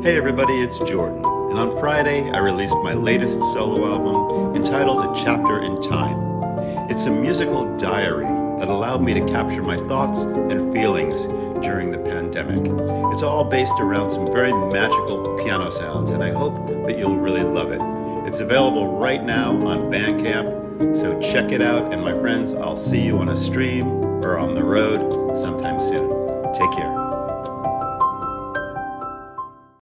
Hey everybody, it's Jordan, and on Friday I released my latest solo album entitled A Chapter in Time. It's a musical diary that allowed me to capture my thoughts and feelings during the pandemic. It's all based around some very magical piano sounds, and I hope that you'll really love it. It's available right now on Bandcamp, so check it out, and my friends, I'll see you on a stream or on the road sometime soon. Take care.